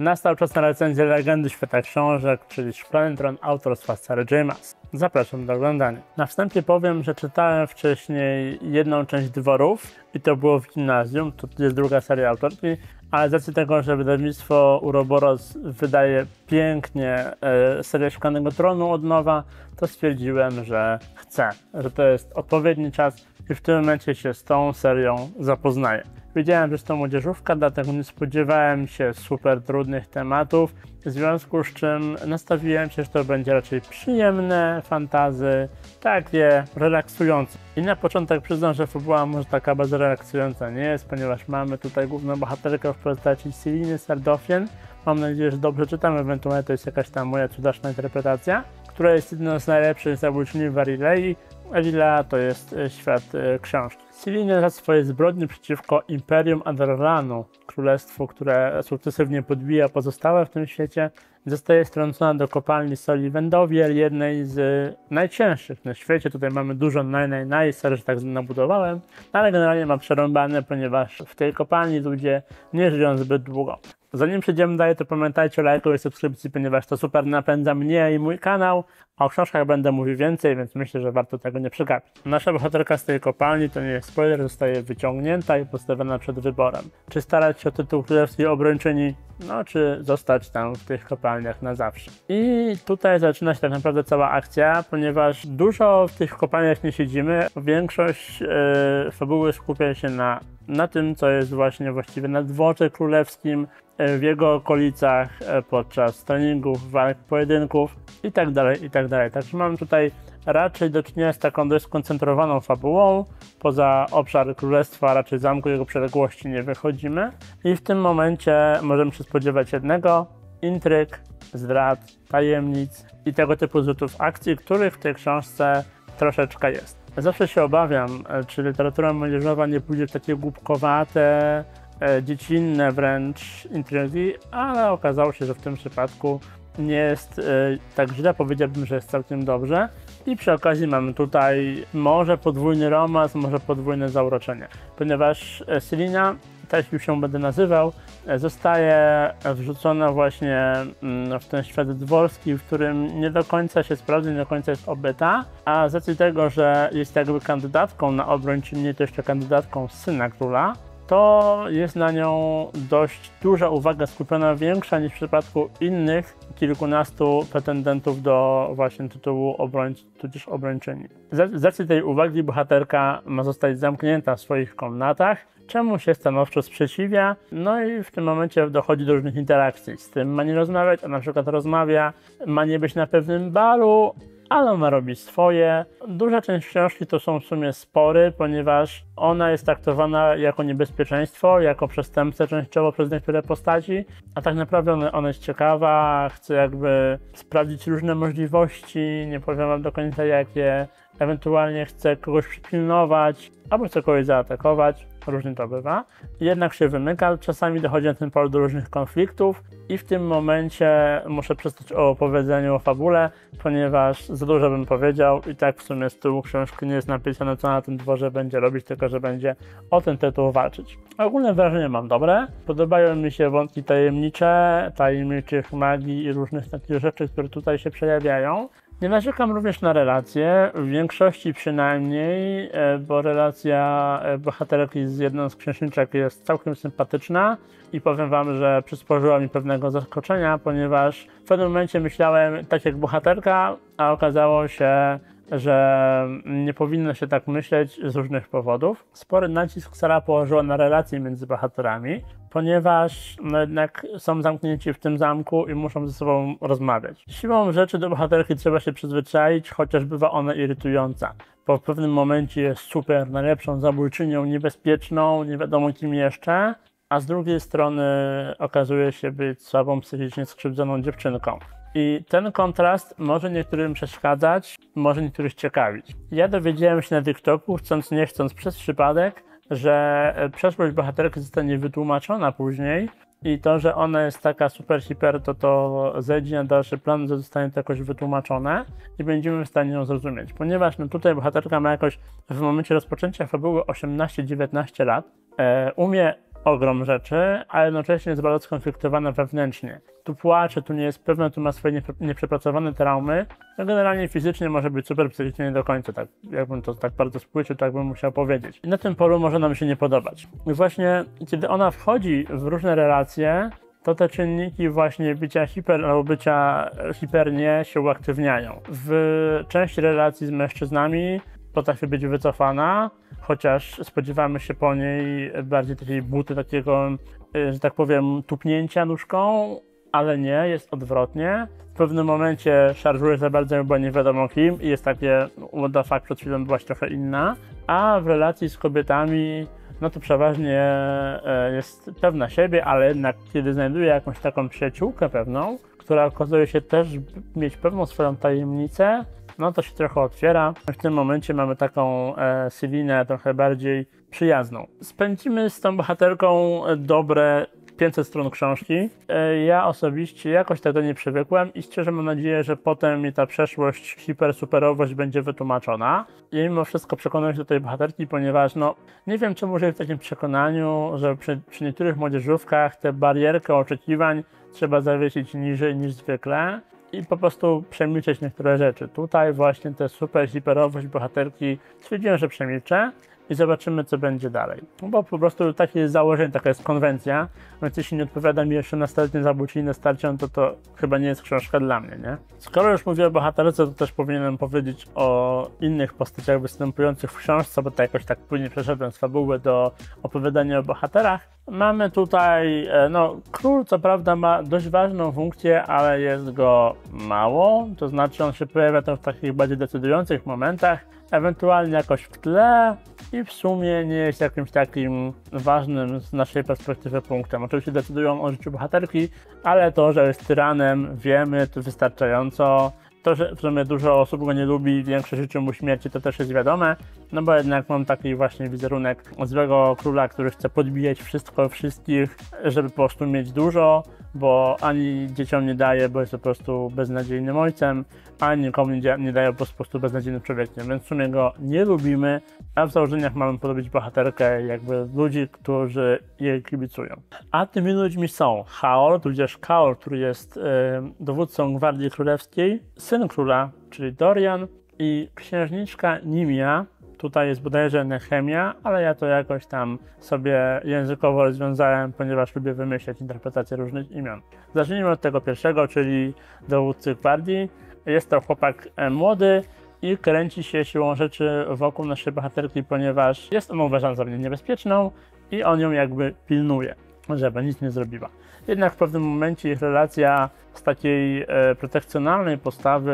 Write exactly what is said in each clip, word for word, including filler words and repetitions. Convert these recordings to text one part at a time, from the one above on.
Nastał czas na recenzję Legendy Świata Książek, czyli Szklany Tron autorstwa Sary J. Maas. Zapraszam do oglądania. Na wstępie powiem, że czytałem wcześniej jedną część Dworów i to było w gimnazjum, to jest druga seria autorki, ale z racji tego, że wydawnictwo Uroboros wydaje pięknie e, serię Szklanego Tronu od nowa, to stwierdziłem, że chcę, że to jest odpowiedni czas i w tym momencie się z tą serią zapoznaję. Wiedziałem, że jest to młodzieżówka, dlatego nie spodziewałem się super trudnych tematów, w związku z czym nastawiłem się, że to będzie raczej przyjemne fantasy, takie relaksujące. I na początek przyznam, że fabuła może taka bardzo relaksująca nie jest, ponieważ mamy tutaj główną bohaterkę w postaci Siliny Sardofien. Mam nadzieję, że dobrze czytam, ewentualnie to jest jakaś tam moja cudaczna interpretacja, która jest jedną z najlepszych zabójczyni w Arilei. Arila to jest świat e, książki. Silina za swoje zbrodnie przeciwko Imperium Adarlanu, królestwu, które sukcesywnie podbija pozostałe w tym świecie, zostaje strącona do kopalni soli Wendowiel, jednej z najcięższych na świecie. Tutaj mamy dużo naj, naj, naj, sorry, że tak nabudowałem, ale generalnie ma przerąbane, ponieważ w tej kopalni ludzie nie żyją zbyt długo. Zanim przejdziemy dalej, to pamiętajcie o lajku i subskrypcji, ponieważ to super napędza mnie i mój kanał, a o książkach będę mówił więcej, więc myślę, że warto tego nie przegapić. Nasza bohaterka z tej kopalni, to nie jest spoiler, zostaje wyciągnięta i postawiona przed wyborem. Czy starać się o tytuł królewskiej obrończyni, no czy zostać tam w tych kopalniach na zawsze. I tutaj zaczyna się tak naprawdę cała akcja, ponieważ dużo w tych kopalniach nie siedzimy. Większość yy, fabuły skupia się na, na tym, co jest właśnie właściwie na dworze królewskim, w jego okolicach, podczas treningów, walk, pojedynków i tak dalej, i tak dalej. Także mamy tutaj raczej do czynienia z taką dość skoncentrowaną fabułą. Poza obszar królestwa, raczej zamku i jego przyległości nie wychodzimy. I w tym momencie możemy się spodziewać jednego: intryg, zdrad, tajemnic i tego typu zwrotów akcji, których w tej książce troszeczkę jest. Zawsze się obawiam, czy literatura młodzieżowa nie pójdzie w takie głupkowate, dziecinne wręcz intrygi, ale okazało się, że w tym przypadku nie jest e, tak źle, powiedziałbym, że jest całkiem dobrze. I przy okazji mamy tutaj może podwójny romans, może podwójne zauroczenie, ponieważ Silina, tak już ją będę nazywał, zostaje wrzucona właśnie w ten świat dworski, w którym nie do końca się sprawdza, nie do końca jest obyta, a z racji tego, że jest jakby kandydatką na obrończynię, to jeszcze kandydatką syna króla, to jest na nią dość duża uwaga skupiona, większa niż w przypadku innych kilkunastu pretendentów do właśnie tytułu obrońcy, tudzież obrończyni. Z racji tej uwagi bohaterka ma zostać zamknięta w swoich komnatach, czemu się stanowczo sprzeciwia, no i w tym momencie dochodzi do różnych interakcji. Z tym ma nie rozmawiać, a na przykład rozmawia, ma nie być na pewnym balu, ale ona robi swoje. Duża część książki to są w sumie spory, ponieważ ona jest traktowana jako niebezpieczeństwo, jako przestępca częściowo przez niektóre postaci, a tak naprawdę ona, ona jest ciekawa, chce jakby sprawdzić różne możliwości, nie powiem wam do końca jakie, ewentualnie chce kogoś przypilnować, albo chce kogoś zaatakować, różnie to bywa. Jednak się wymyka, czasami dochodzi na ten polu do różnych konfliktów i w tym momencie muszę przestać o opowiedzeniu o fabule, ponieważ za dużo bym powiedział i tak w sumie z tyłu książki nie jest napisane, co na tym dworze będzie robić, tylko że będzie o ten tytuł walczyć. Ogólne wrażenie mam dobre, podobają mi się wątki tajemnicze, tajemniczych magii i różnych takich rzeczy, które tutaj się przejawiają. Nie narzekam również na relacje, w większości przynajmniej, bo relacja bohaterki z jedną z księżniczek jest całkiem sympatyczna i powiem wam, że przysporzyła mi pewnego zaskoczenia, ponieważ w pewnym momencie myślałem tak jak bohaterka, a okazało się, że nie powinno się tak myśleć z różnych powodów. Spory nacisk Sara położyła na relacje między bohaterami, ponieważ no jednak są zamknięci w tym zamku i muszą ze sobą rozmawiać. Siłą rzeczy do bohaterki trzeba się przyzwyczaić, chociaż bywa ona irytująca. Bo w pewnym momencie jest super, najlepszą zabójczynią, niebezpieczną, nie wiadomo kim jeszcze, a z drugiej strony okazuje się być słabą, psychicznie skrzywdzoną dziewczynką. I ten kontrast może niektórym przeszkadzać, może niektórych ciekawić. Ja dowiedziałem się na TikToku, chcąc nie chcąc, przez przypadek, że przeszłość bohaterki zostanie wytłumaczona później i to, że ona jest taka super hiper, to to zejdzie na dalszy plan, że zostanie to jakoś wytłumaczone i będziemy w stanie ją zrozumieć. Ponieważ no tutaj bohaterka ma jakoś w momencie rozpoczęcia fabuły osiemnaście dziewiętnaście lat, e, umie ogrom rzeczy, a jednocześnie jest bardzo skonfliktowana wewnętrznie. Tu płacze, tu nie jest pewna, tu ma swoje nieprzepracowane traumy. No generalnie fizycznie może być super, psychicznie nie do końca, tak jakbym to tak bardzo spłycił, tak bym musiał powiedzieć. I na tym polu może nam się nie podobać. I właśnie kiedy ona wchodzi w różne relacje, to te czynniki właśnie bycia hiper albo bycia hipernie się uaktywniają. W części relacji z mężczyznami potrafi być wycofana, chociaż spodziewamy się po niej bardziej takiej buty, takiego, że tak powiem, tupnięcia nóżką, ale nie, jest odwrotnie. W pewnym momencie szarżuje za bardzo, bo nie wiadomo kim i jest takie, what the fuck, przed chwilą byłaś trochę inna, a w relacji z kobietami no to przeważnie jest pewna siebie, ale jednak kiedy znajduje jakąś taką przyjaciółkę pewną, która okazuje się też mieć pewną swoją tajemnicę, no to się trochę otwiera. W tym momencie mamy taką e, Selinę trochę bardziej przyjazną. Spędzimy z tą bohaterką dobre pięćset stron książki. E, ja osobiście jakoś tak do niej przywykłem i szczerze mam nadzieję, że potem mi ta przeszłość, hipersuperowość będzie wytłumaczona. Ja mimo wszystko przekonuję się do tej bohaterki, ponieważ no nie wiem czemu żyję w takim przekonaniu, że przy, przy niektórych młodzieżówkach tę barierkę oczekiwań trzeba zawiesić niżej niż zwykle i po prostu przemilczeć niektóre rzeczy. Tutaj właśnie tę super hiperowość bohaterki stwierdziłem, że przemilczę i zobaczymy, co będzie dalej. No bo po prostu takie jest założenie, taka jest konwencja, więc jeśli nie odpowiada mi jeszcze nastoletnie zabójczyjne starcie, no to to chyba nie jest książka dla mnie, nie? Skoro już mówię o bohaterce, to też powinienem powiedzieć o innych postaciach występujących w książce, bo to jakoś tak później przeszedłem z fabuły do opowiadania o bohaterach. Mamy tutaj, no król co prawda ma dość ważną funkcję, ale jest go mało, to znaczy on się pojawia tam w takich bardziej decydujących momentach, ewentualnie jakoś w tle i w sumie nie jest jakimś takim ważnym z naszej perspektywy punktem. Oczywiście decydują o życiu bohaterki, ale to, że jest tyranem, wiemy, to wystarczająco. To, że w sumie dużo osób go nie lubi, większość życzy mu śmierci, to też jest wiadome, no bo jednak mam taki właśnie wizerunek złego króla, który chce podbijać wszystko, wszystkich, żeby po prostu mieć dużo, bo ani dzieciom nie daje, bo jest po prostu beznadziejnym ojcem, ani nikomu nie, nie daje, bo jest po prostu beznadziejnym człowiekiem, więc w sumie go nie lubimy, a w założeniach mamy podobić bohaterkę jakby ludzi, którzy jej kibicują. A tymi ludźmi są Haol, tudzież Kaol, który jest y, dowódcą Gwardii Królewskiej, syn króla, czyli Dorian, i księżniczka Nimia. Tutaj jest bodajże Nehemia, ale ja to jakoś tam sobie językowo rozwiązałem, ponieważ lubię wymyślać interpretacje różnych imion. Zacznijmy od tego pierwszego, czyli dowódcy gwardii. Jest to chłopak młody i kręci się siłą rzeczy wokół naszej bohaterki, ponieważ jest ona uważana za niebezpieczną i on ją jakby pilnuje, żeby nic nie zrobiła. Jednak w pewnym momencie ich relacja z takiej e, protekcjonalnej postawy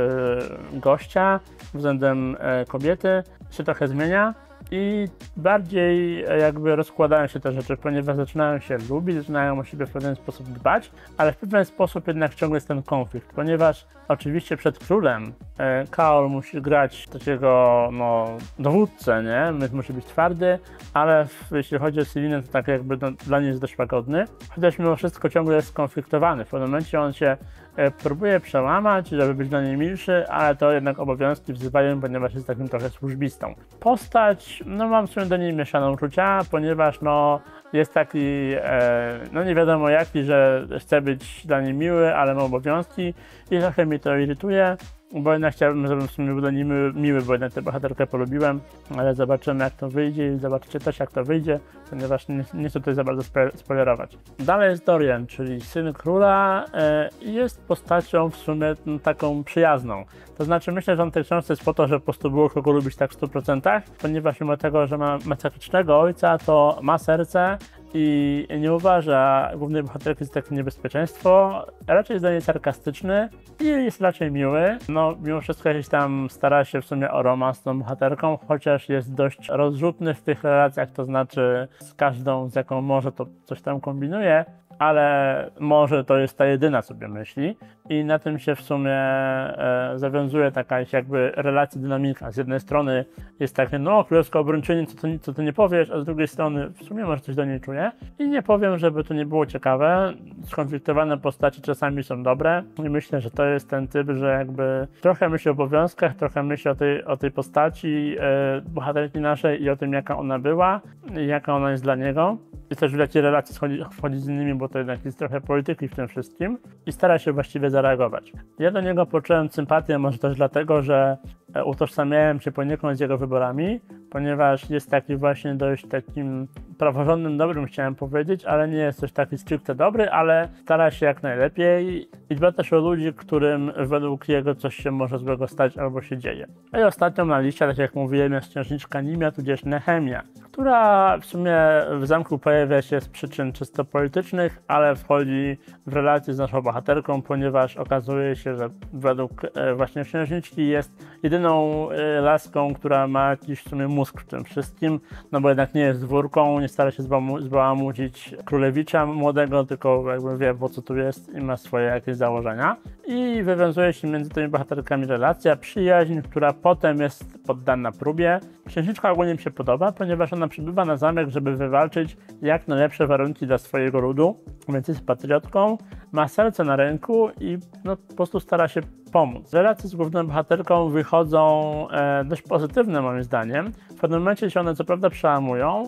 e, gościa względem e, kobiety się trochę zmienia i bardziej e, jakby rozkładają się te rzeczy, ponieważ zaczynają się lubić, zaczynają o siebie w pewien sposób dbać, ale w pewien sposób jednak ciągle jest ten konflikt, ponieważ oczywiście przed królem e, Kaol musi grać takiego no, dowódcę, nie? Musi być twardy, ale w, jeśli chodzi o Selinę, to tak jakby no, dla niej jest dość łagodny, chociaż mimo wszystko ciągle jest skonfliktowany. W pewnym momencie on się e, próbuje przełamać, żeby być dla niej milszy, ale to jednak obowiązki wzywają, ponieważ jest takim trochę służbistą. Postać, no mam w sumie do niej mieszane uczucia, ponieważ no jest taki, e, no nie wiadomo jaki, że chce być dla niej miły, ale ma obowiązki i trochę mnie to irytuje, bo jednak chciałbym, żebym w sumie był dla niej miły, miły, bo jednak tę bohaterkę polubiłem, ale zobaczymy jak to wyjdzie i zobaczycie też jak to wyjdzie, ponieważ nie, nie chcę tutaj za bardzo spoilerować. Dalej jest Dorian, czyli syn króla e, i jest postacią w sumie no, taką przyjazną. To znaczy myślę, że on w tej książce jest po to, żeby po prostu było kogo lubić tak w stu procentach, ponieważ mimo tego, że ma masakrycznego ojca, to ma serce i nie uważa głównej bohaterki za takie niebezpieczeństwo, raczej jest dla niej sarkastyczny i jest raczej miły. No, mimo wszystko gdzieś tam stara się w sumie o romans z tą bohaterką, chociaż jest dość rozrzutny w tych relacjach, to znaczy z każdą, z jaką może, to coś tam kombinuje, ale może to jest ta jedyna, sobie myśli i na tym się w sumie e, zawiązuje taka jakby relacja, dynamika. Z jednej strony jest takie, no królewska obrończyni, co, co ty nie powiesz, a z drugiej strony w sumie może coś do niej czuję i nie powiem, żeby to nie było ciekawe. Skonfliktowane postaci czasami są dobre i myślę, że to jest ten typ, że jakby trochę myśli o obowiązkach, trochę myśli o tej, o tej postaci e, bohaterki naszej i o tym, jaka ona była i jaka ona jest dla niego. i też w jakie relacje wchodzi z innymi, bo to jednak jest trochę polityki w tym wszystkim i stara się właściwie zareagować. Ja do niego poczułem sympatię, może też dlatego, że utożsamiałem się poniekąd z jego wyborami, ponieważ jest taki właśnie dość takim praworządnym, dobrym, chciałem powiedzieć, ale nie jest też taki stricte dobry, ale stara się jak najlepiej i dba też o ludzi, którym według jego coś się może złego stać albo się dzieje. No i ostatnią na liście, tak jak mówiłem, jest księżniczka Nimia, tudzież Nehemia, która w sumie w zamku pojawia się z przyczyn czysto politycznych, ale wchodzi w relację z naszą bohaterką, ponieważ okazuje się, że według właśnie księżniczki jest jedyną laską, która ma jakiś w sumie mózg w tym wszystkim, no bo jednak nie jest dwórką, nie stara się zbałamucić królewicza młodego, tylko jakby wie, po co tu jest i ma swoje jakieś założenia. I wywiązuje się między tymi bohaterkami relacja, przyjaźń, która potem jest poddana próbie. Księżniczka ogólnie mi się podoba, ponieważ ona przybywa na zamek, żeby wywalczyć jak najlepsze warunki dla swojego ludu, więc jest patriotką, ma serce na ręku i no, po prostu stara się pomóc. Relacje z główną bohaterką wychodzą e, dość pozytywne moim zdaniem. W pewnym momencie się one co prawda przełamują,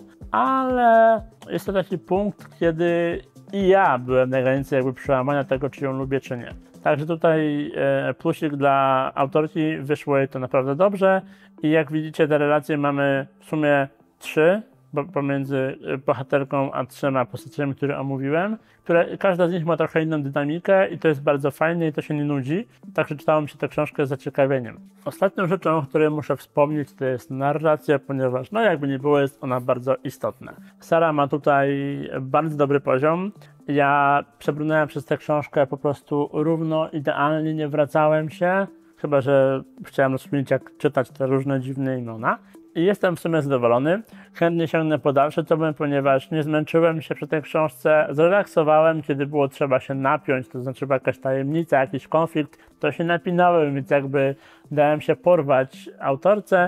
ale jest to taki punkt, kiedy i ja byłem na granicy jakby przełamania tego, czy ją lubię, czy nie. Także tutaj e, plusik dla autorki, wyszło jej to naprawdę dobrze i jak widzicie te relacje mamy w sumie trzy, bo, pomiędzy bohaterką a trzema postaciami, które omówiłem, które każda z nich ma trochę inną dynamikę i to jest bardzo fajne i to się nie nudzi, także czytało mi się tę książkę z zaciekawieniem. Ostatnią rzeczą, o której muszę wspomnieć, to jest narracja, ponieważ no jakby nie było, jest ona bardzo istotna. Sara ma tutaj bardzo dobry poziom. Ja przebrnąłem przez tę książkę po prostu równo, idealnie, nie wracałem się, chyba że chciałem rozkminić, jak czytać te różne dziwne imiona. I jestem w sumie zadowolony. Chętnie sięgnę po dalsze tomy, ponieważ nie zmęczyłem się przy tej książce. Zrelaksowałem, kiedy było trzeba się napiąć, to znaczy była jakaś tajemnica, jakiś konflikt, to się napinałem, więc jakby dałem się porwać autorce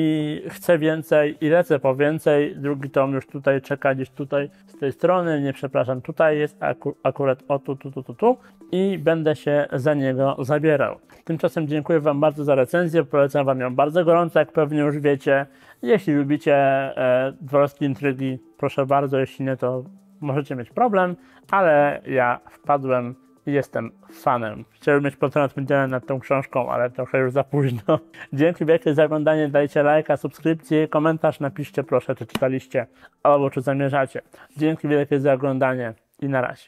i chcę więcej i lecę po więcej. Drugi tom już tutaj czeka, gdzieś tutaj z tej strony, nie przepraszam, tutaj jest aku akurat o tu, tu, tu, tu, tu i będę się za niego zabierał. Tymczasem dziękuję Wam bardzo za recenzję, polecam Wam ją bardzo gorąco, jak pewnie już wiecie. Jeśli lubicie e, dworskie intrygi, proszę bardzo, jeśli nie, to możecie mieć problem, ale ja wpadłem i jestem fanem. Chciałbym mieć patronat medialny nad tą książką, ale trochę już za późno. Dzięki wielkie za oglądanie, dajcie lajka, subskrypcję, komentarz, napiszcie proszę, czy czytaliście, albo czy zamierzacie. Dzięki wielkie za oglądanie i na razie.